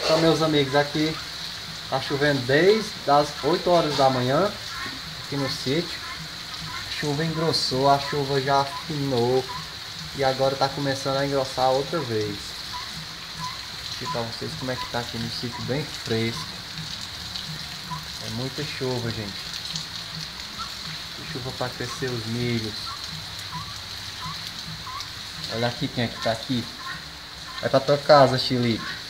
Então, meus amigos, aqui tá chovendo desde as 8 horas da manhã aqui no sítio. A chuva engrossou, a chuva já afinou e agora tá começando a engrossar outra vez. Vou mostrar pra vocês como é que tá aqui no sítio, bem fresco. É muita chuva, gente. Chuva para crescer os milhos. Olha aqui quem é que tá aqui. Vai pra tua casa, Chilique.